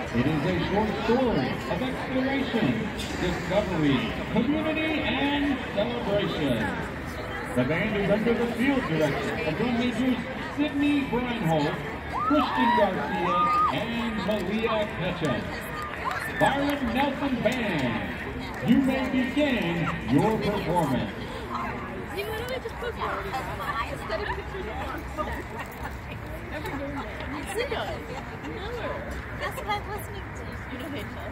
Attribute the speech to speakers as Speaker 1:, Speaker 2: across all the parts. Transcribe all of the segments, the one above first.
Speaker 1: It is a short story of exploration, discovery, community, and celebration. The band is under the field direction of drum majors Sydney Breinholt, Christian Garcia, and Malia Ketchum. Byron Nelson Band, you may begin your performance.
Speaker 2: You literally just put instead of pictures That's what I'm listening to. You don't hate us.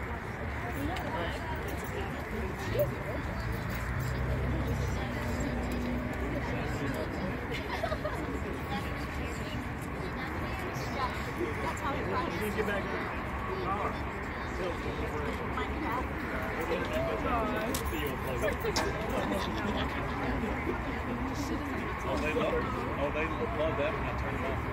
Speaker 2: That's how it runs. Get back
Speaker 3: they love that when I turn it off.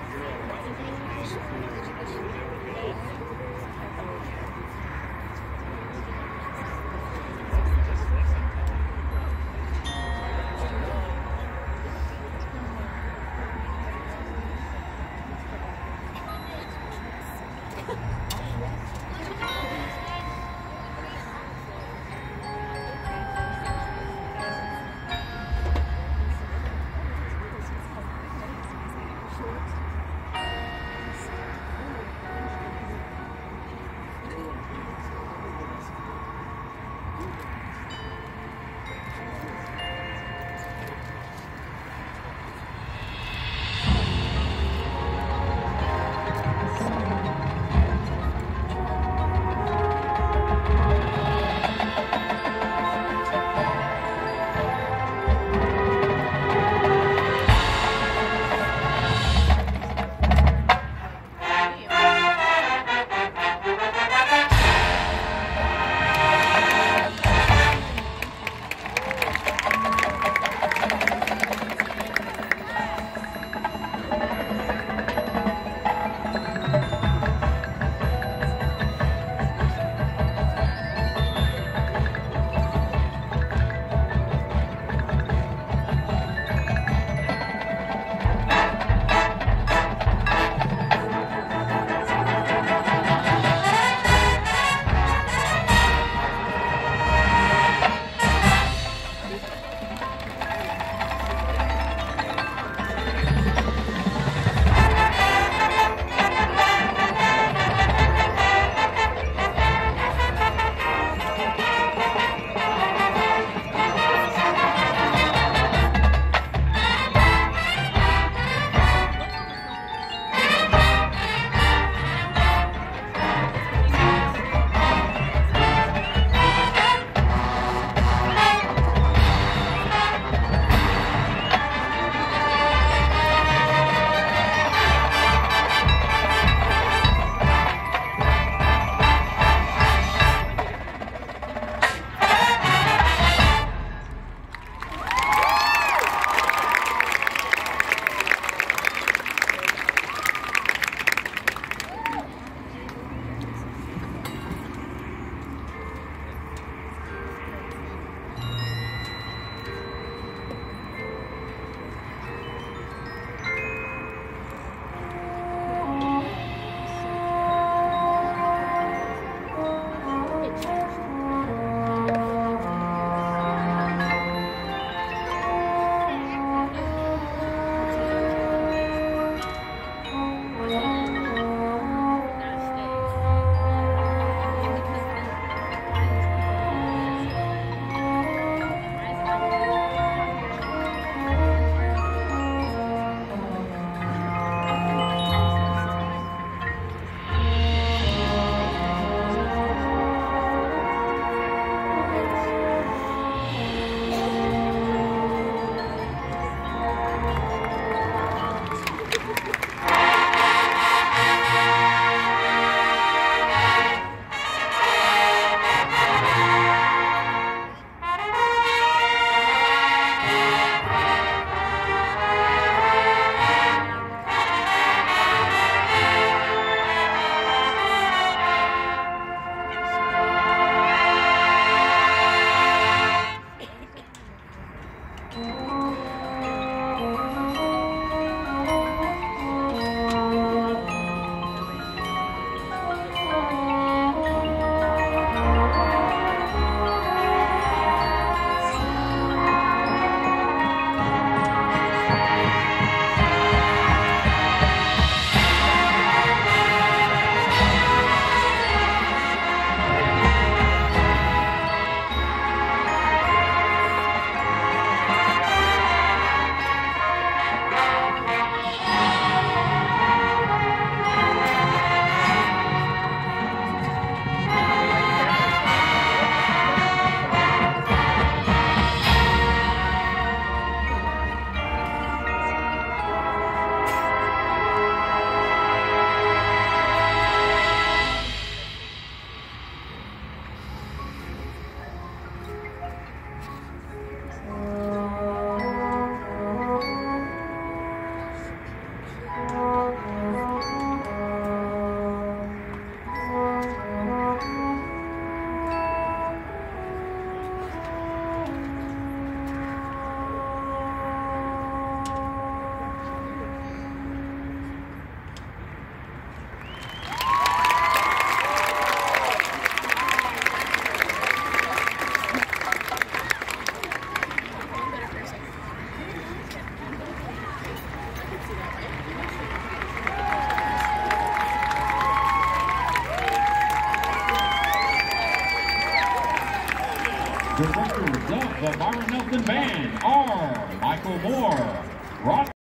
Speaker 1: Directors of the Byron Nelson Band are Michael Moore, Ross